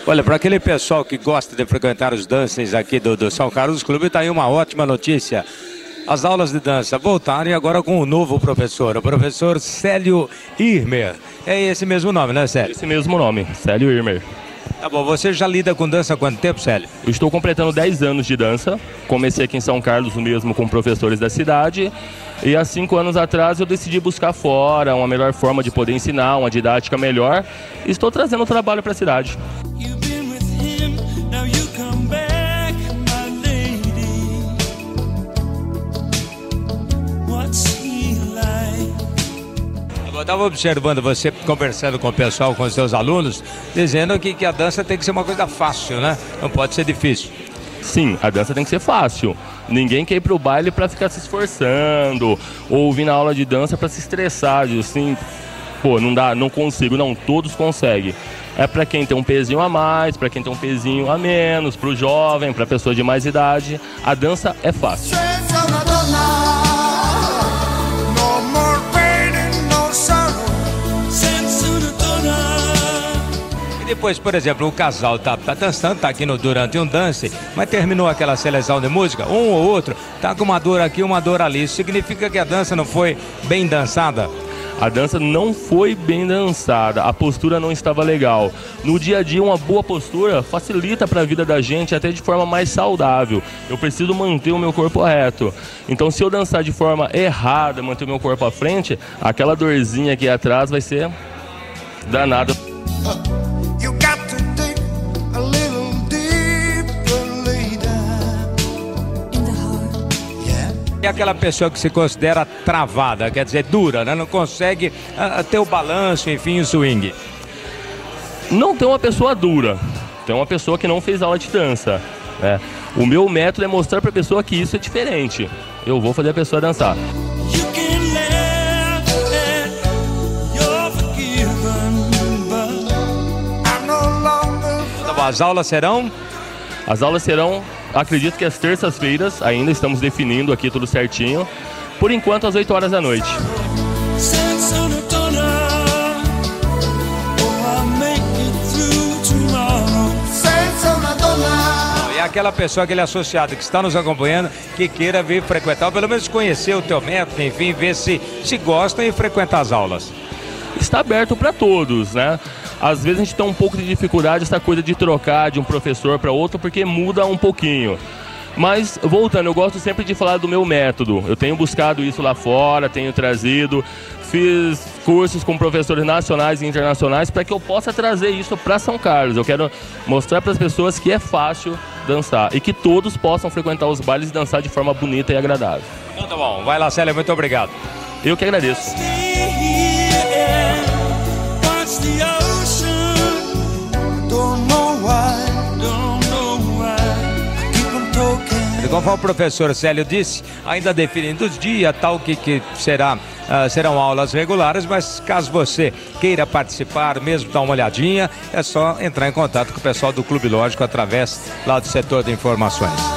Olha, para aquele pessoal que gosta de frequentar os dances aqui do São Carlos Clube, está aí uma ótima notícia. As aulas de dança voltarem agora com um novo professor, o professor Célio Irmer. É esse mesmo nome, né, Célio? Esse mesmo nome, Célio Irmer. Tá bom, você já lida com dança há quanto tempo, Célio? Eu estou completando 10 anos de dança. Comecei aqui em São Carlos mesmo com professores da cidade. E há 5 anos atrás eu decidi buscar fora uma melhor forma de poder ensinar, uma didática melhor. E estou trazendo trabalho para a cidade. Eu estava observando você conversando com o pessoal, com os seus alunos, dizendo que a dança tem que ser uma coisa fácil, né? Não pode ser difícil. Sim, a dança tem que ser fácil. Ninguém quer ir pro baile para ficar se esforçando, ou vir na aula de dança para se estressar, assim, pô, não dá, não consigo. Não, todos conseguem. É para quem tem um pezinho a mais, para quem tem um pezinho a menos, pro jovem, pra pessoa de mais idade. A dança é fácil. Depois, por exemplo, o casal tá dançando, tá aqui durante um dance, mas terminou aquela seleção de música, um ou outro tá com uma dor aqui, uma dor ali. Isso significa que a dança não foi bem dançada? A dança não foi bem dançada, a postura não estava legal. No dia a dia, uma boa postura facilita para a vida da gente, até de forma mais saudável. Eu preciso manter o meu corpo reto. Então, se eu dançar de forma errada, manter o meu corpo à frente, aquela dorzinha aqui atrás vai ser danada. É aquela pessoa que se considera travada, quer dizer, dura, né? Não consegue ter o balanço, enfim, o swing. Não tem uma pessoa dura, tem uma pessoa que não fez aula de dança, né? O meu método é mostrar para a pessoa que isso é diferente. Eu vou fazer a pessoa dançar. As aulas serão? As aulas serão, acredito que às terças-feiras, ainda estamos definindo aqui tudo certinho. Por enquanto, às 8 horas da noite. É aquela pessoa, aquele associado que está nos acompanhando, que queira vir frequentar, ou pelo menos conhecer o teu método, enfim, ver se gosta e frequentar as aulas. Está aberto para todos, né? Às vezes a gente tem um pouco de dificuldade essa coisa de trocar de um professor para outro, porque muda um pouquinho. Mas, voltando, eu gosto sempre de falar do meu método. Eu tenho buscado isso lá fora, tenho trazido, fiz cursos com professores nacionais e internacionais para que eu possa trazer isso para São Carlos. Eu quero mostrar para as pessoas que é fácil dançar e que todos possam frequentar os bailes e dançar de forma bonita e agradável. Então tá bom, vai lá, Célio, muito obrigado. Eu que agradeço. Conforme o professor Célio disse, ainda definindo os dias, tal que serão aulas regulares, mas caso você queira participar, mesmo dar uma olhadinha, é só entrar em contato com o pessoal do Clube Lógico através lá do setor de informações.